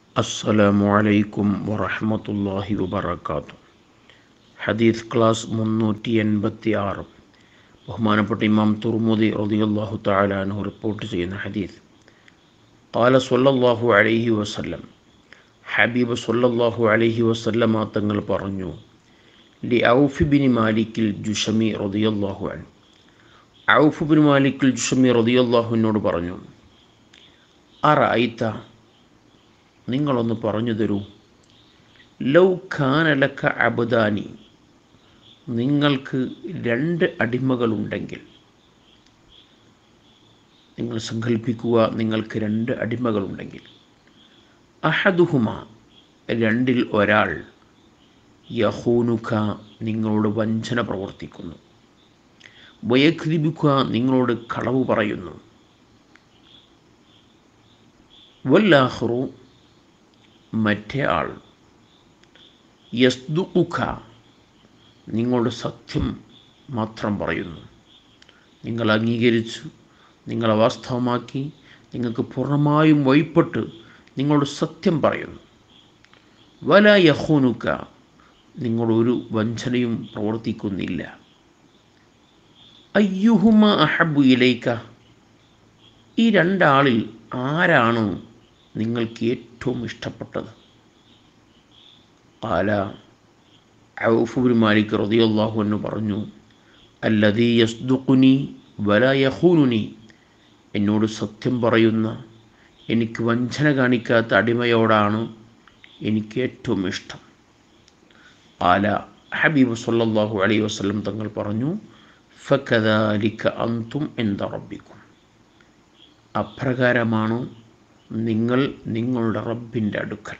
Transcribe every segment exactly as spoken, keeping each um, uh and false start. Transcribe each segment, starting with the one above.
അസ്സലാമു അലൈക്കും വറഹ്മത്തുള്ളാഹി വബറകാതുഹു. ഹദീസ് ക്ലാസ് മുന്നൂറ്റി എൺപത്തി ആറ്. ബഹുമാനപ്പെട്ട ഇമാം തുർമുദി റളിയല്ലാഹു തആല അൻഹു റിപ്പോർട്ട് ചെയ്യുന്ന ഹദീസ്. ഖാല സ്വല്ലല്ലാഹു അലൈഹി വസല്ലം, ഹബീബ് സ്വല്ലല്ലാഹു അലൈഹി വസല്ലമ തങ്ങൾ പറഞ്ഞു, ലി ഔഫ് ബിൻ മാലിക്കിൽ ജുഷമി റളിയല്ലാഹു അൻഹു. ഔഫ് ബിൻ മാലിക്കിൽ ജുഷമി റളിയല്ലാഹു അൻഹുവിനോട് പറഞ്ഞു, അറഅയ്ത, നിങ്ങളൊന്ന് പറഞ്ഞു തരൂ, ലൗ ഖാന ലക അബ്ദാനി, നിങ്ങൾക്ക് രണ്ട് അടിമകളുണ്ടെങ്കിൽ. നിങ്ങൾ സങ്കല്പിക്കുക, നിങ്ങൾക്ക് രണ്ട് അടിമകളുണ്ടെങ്കിൽ. അഹദുഹുമ, രണ്ടിൽ ഒരാൾ, യഖൂനുക, നിങ്ങളോട് വഞ്ചന പ്രവർത്തിക്കുന്നു, വയക്ദിബുക, നിങ്ങളോട് കളവ് പറയുന്നു, വല്ലാഖിറു, മറ്റേ ആൾ, യസ്ദുഖുക, നിങ്ങളുടെ സത്യം മാത്രം പറയുന്നു, നിങ്ങൾ അംഗീകരിച്ചു, നിങ്ങളെ വാസ്തവമാക്കി, നിങ്ങൾക്ക് പൂർണ്ണമായും വഴിപ്പെട്ട് നിങ്ങളോട് സത്യം പറയുന്നു. വലാ യഖൂനുക, നിങ്ങളൊരു വഞ്ചനയും പ്രവർത്തിക്കുന്നില്ല. അയ്യുഹുമ അഹബ്ബു ഇലൈക, ഈ രണ്ടാളിൽ ആരാണ് നിങ്ങൾക്ക് ഏറ്റവും ഇഷ്ടപ്പെട്ടത്? ഖാല, ഔഫ് ബിൻ മാലിക് റളിയല്ലാഹു അൻഹു പറഞ്ഞു, അല്ലദീ യസ്ദുഖുനി വലാ യഖൂനുനി, എന്നോട് സത്യം പറയുന്ന, എനിക്ക് വഞ്ചന കാണിക്കാത്ത അടിമയോടാണ് എനിക്ക് ഏറ്റവും ഇഷ്ടം. ഖാല, ഹബീബ് സ്വല്ലല്ലാഹു അലൈഹി വസല്ലം തങ്ങൾ പറഞ്ഞു, ഫകദാലിക അൻതും ഇൻദ റബ്ബിക്കും, അപ്രകാരമാണ് നിങ്ങൾ നിങ്ങളുടെ റബ്ബിൻ്റെ അടുക്കൽ.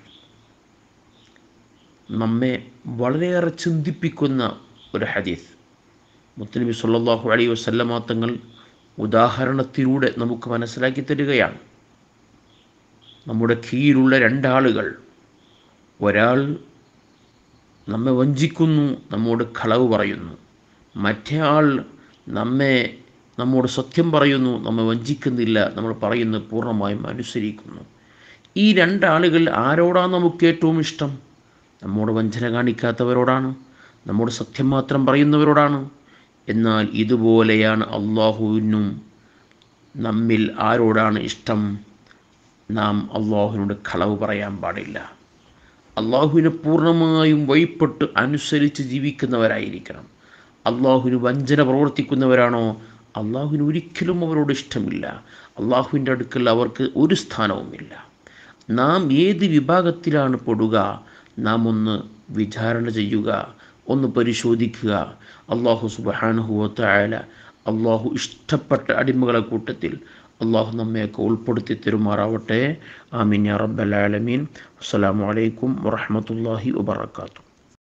നമ്മെ വളരെയേറെ ചിന്തിപ്പിക്കുന്ന ഒരു ഹദീസ്. മുത്തുനബി സ്വല്ലല്ലാഹു അലൈഹി വസല്ലമ തങ്ങൾ ഉദാഹരണത്തിലൂടെ നമുക്ക് മനസ്സിലാക്കി തരികയാണ്. നമ്മുടെ കീഴിലുള്ള രണ്ടാളുകൾ, ഒരാൾ നമ്മെ വഞ്ചിക്കുന്നു, നമ്മോട് കളവ് പറയുന്നു, മറ്റേ ആൾ നമ്മെ നമ്മോട് സത്യം പറയുന്നു, നമ്മെ വഞ്ചിക്കുന്നില്ല, നമ്മൾ പറയുന്നത് പൂർണ്ണമായും അനുസരിക്കുന്നു. ഈ രണ്ടാളുകൾ ആരോടാണ് നമുക്ക് ഏറ്റവും ഇഷ്ടം? നമ്മോട് വഞ്ചന കാണിക്കാത്തവരോടാണ്, നമ്മോട് സത്യം മാത്രം പറയുന്നവരോടാണ്. എന്നാൽ ഇതുപോലെയാണ് അള്ളാഹുവിനും നമ്മിൽ ആരോടാണ് ഇഷ്ടം? നാം അള്ളാഹുവിനോട് കളവ് പറയാൻ പാടില്ല. അള്ളാഹുവിനെ പൂർണ്ണമായും വഴിപ്പെട്ട് അനുസരിച്ച് ജീവിക്കുന്നവരായിരിക്കണം. അള്ളാഹുവിന് വഞ്ചന പ്രവർത്തിക്കുന്നവരാണോ? അള്ളാഹുവിന് ഒരിക്കലും അവരോട് ഇഷ്ടമില്ല. അള്ളാഹുവിൻ്റെ അടുക്കൽ അവർക്ക് ഒരു സ്ഥാനവുമില്ല. നാം ഏത് വിഭാഗത്തിലാണ് പെടുക? നാം ഒന്ന് വിചാരണ ചെയ്യുക, ഒന്ന് പരിശോധിക്കുക. അള്ളാഹു സുബ്ഹാനഹു വ തആല അള്ളാഹു ഇഷ്ടപ്പെട്ട അടിമകളെ കൂട്ടത്തിൽ അള്ളാഹു നമ്മയൊക്കെ ഉൾപ്പെടുത്തി തരുമാറാവട്ടെ. ആമീൻ യാ റബ്ബൽ ആലമീൻ. അസ്സലാമു അലൈക്കും വറഹ്മത്തുള്ളാഹി വബറകാതുഹു.